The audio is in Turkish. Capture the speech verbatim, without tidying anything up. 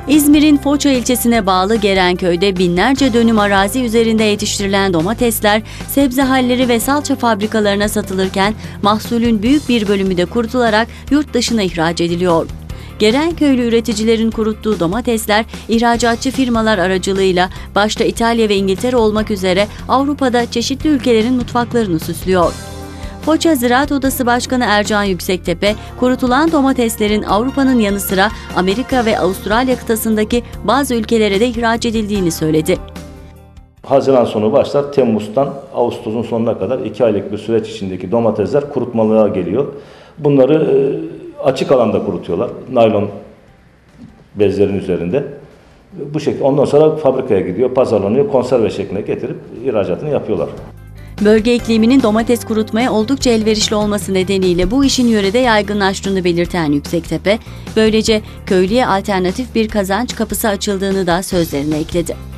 İzmir'in Foça ilçesine bağlı Gerenköy'de binlerce dönüm arazi üzerinde yetiştirilen domatesler, sebze halleri ve salça fabrikalarına satılırken mahsulün büyük bir bölümü de kurutularak yurt dışına ihraç ediliyor. Gerenköylü üreticilerin kuruttuğu domatesler, ihracatçı firmalar aracılığıyla başta İtalya ve İngiltere olmak üzere Avrupa'da çeşitli ülkelerin mutfaklarını süslüyor. Foça Ziraat Odası Başkanı Ercan Yüksektepe, kurutulan domateslerin Avrupa'nın yanı sıra Amerika ve Avustralya kıtasındaki bazı ülkelere de ihraç edildiğini söyledi. Haziran sonu başlar, Temmuz'dan Ağustos'un sonuna kadar iki aylık bir süreç içindeki domatesler kurutmalığa geliyor. Bunları açık alanda kurutuyorlar, naylon bezlerin üzerinde. Bu şekilde ondan sonra fabrikaya gidiyor, pazarlanıyor, konserve şekline getirip ihracatını yapıyorlar. Bölge ikliminin domates kurutmaya oldukça elverişli olması nedeniyle bu işin yörede yaygınlaştığını belirten Yüksektepe, böylece köylüye alternatif bir kazanç kapısı açıldığını da sözlerine ekledi.